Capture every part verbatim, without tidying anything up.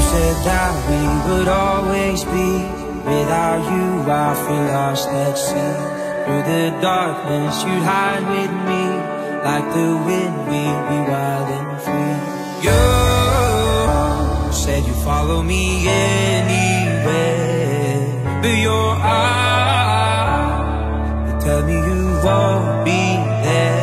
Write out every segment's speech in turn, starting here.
said that we would always be. Without you I feel lost at sea. Through the darkness you'd hide with me. Like the wind we'd be wild and free. You said you'd follow me anywhere, but your eyes, they tell me you won't be there.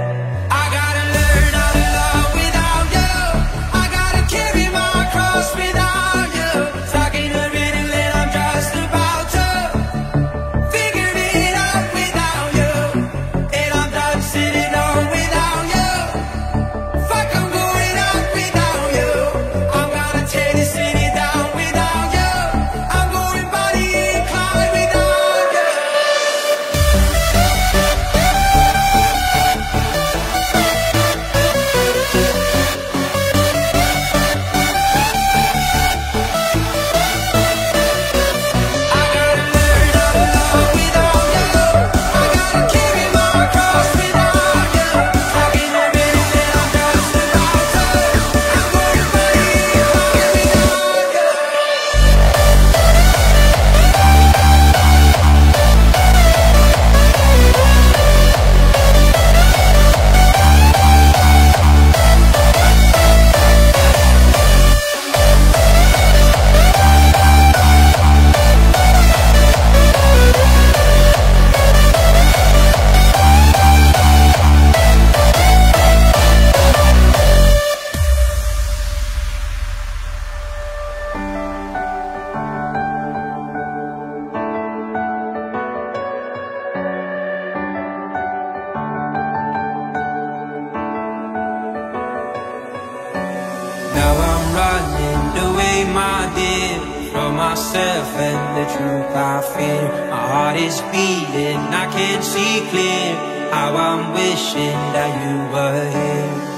From myself and the truth I fear. My heart is beating, I can't see clear. How I'm wishing that you were here.